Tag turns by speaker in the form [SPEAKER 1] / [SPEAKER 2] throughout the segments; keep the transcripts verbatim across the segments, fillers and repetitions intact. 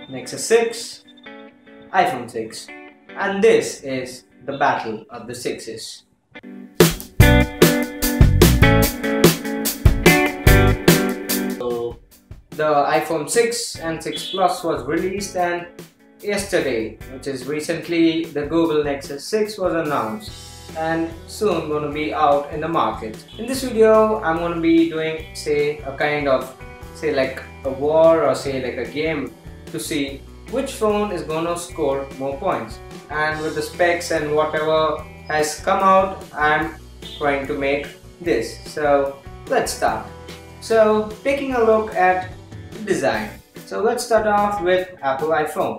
[SPEAKER 1] Nexus six, iPhone six, and this is the battle of the sixes. So the iPhone six and six Plus was released, and yesterday, which is recently, the Google Nexus six was announced and soon going to be out in the market. In this video, I'm going to be doing, say, a kind of, say like a war or say like a game to see which phone is going to score more points. And with the specs and whatever has come out, I'm trying to make this. So let's start. So taking a look at design. So let's start off with Apple iPhone.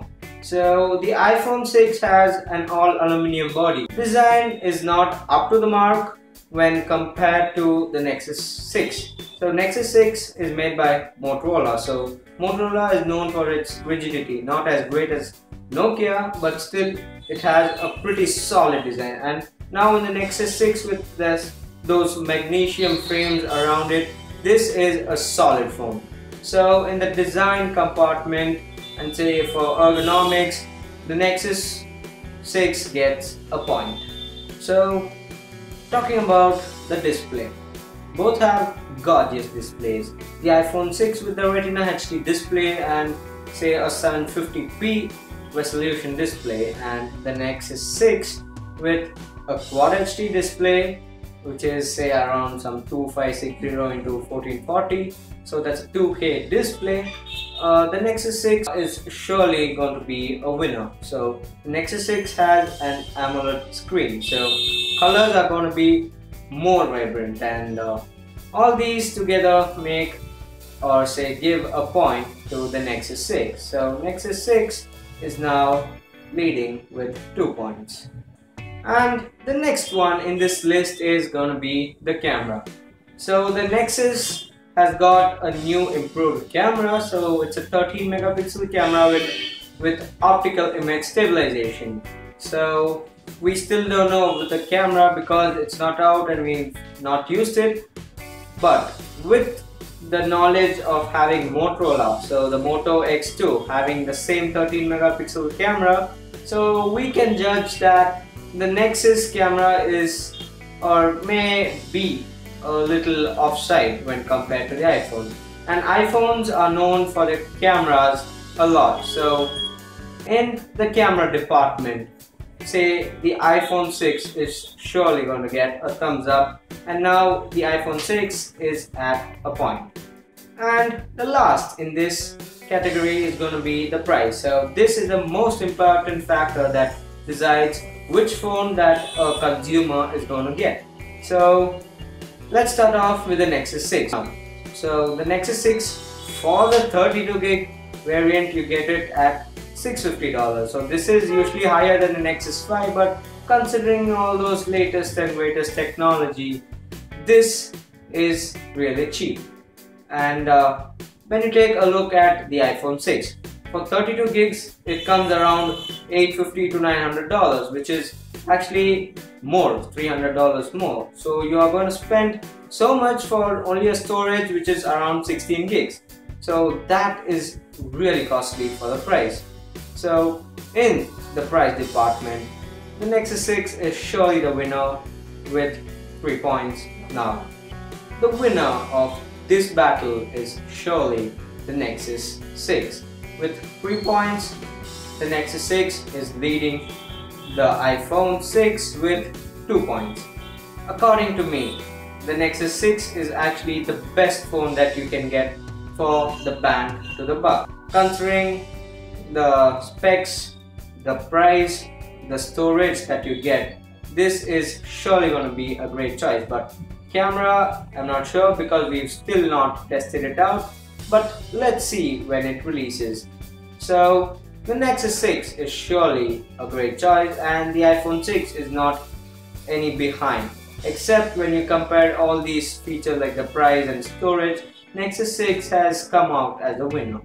[SPEAKER 1] So the iPhone six has an all aluminum body. Design is not up to the mark when compared to the Nexus six. So Nexus six is made by Motorola. So Motorola is known for its rigidity, not as great as Nokia, but still it has a pretty solid design. And now in the Nexus six with this, those magnesium frames around it, this is a solid phone. So in the design compartment and say for ergonomics, the Nexus six gets a point. So talking about the display, both have gorgeous displays. The iPhone six with the Retina H D display and say a seven fifty p resolution display, and the Nexus six with a Quad H D display, which is say around some two five six zero into fourteen forty, so that's a two K display. Uh, the Nexus six is surely going to be a winner. So the Nexus six has an AMOLED screen, so colors are going to be more vibrant, and uh, all these together make or say give a point to the Nexus six. So Nexus six is now leading with two points. And the next one in this list is going to be the camera. So the Nexus has got a new improved camera. So it's a thirteen megapixel camera with, with optical image stabilization. So we still don't know with the camera because it's not out and we've not used it. But with the knowledge of having Motorola, so the Moto X two having the same thirteen megapixel camera, so we can judge that the Nexus camera is or may be a little offside when compared to the iPhone. And iPhones are known for their cameras a lot. So in the camera department, say the iPhone six is surely going to get a thumbs up, and now the iPhone six is at a point. And the last in this category is going to be the price. So this is the most important factor that decides which phone that a consumer is going to get. So let's start off with the Nexus six. So the Nexus six, for the thirty-two gig variant, you get it at six hundred fifty dollars. So this is usually higher than the Nexus five, but considering all those latest and greatest technology, this is really cheap. And uh, when you take a look at the iPhone six, for thirty-two gigs, it comes around eight hundred fifty to nine hundred dollars, which is actually more, three hundred dollars more. So you are going to spend so much for only a storage which is around sixteen gigs. So that is really costly for the price. So in the price department, the Nexus six is surely the winner with three points. Now, the winner of this battle is surely the Nexus six. With three points, the Nexus six is leading the iPhone six with two points. According to me, the Nexus six is actually the best phone that you can get for the bang to the buck. Considering the specs, the price, the storage that you get, this is surely going to be a great choice. But camera, I'm not sure because we've still not tested it out, but let's see when it releases. So the Nexus six is surely a great choice, and the iPhone six is not any behind, except when you compare all these features like the price and storage. Nexus six has come out as a winner.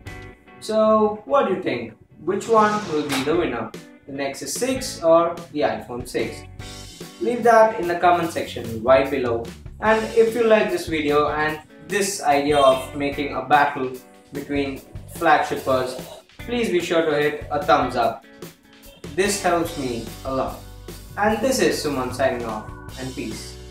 [SPEAKER 1] So what do you think? Which one will be the winner? The Nexus six or the iPhone six? Leave that in the comment section right below. And if you like this video and this idea of making a battle between flagshippers, please be sure to hit a thumbs up. This helps me a lot. And this is Suman signing off, and peace.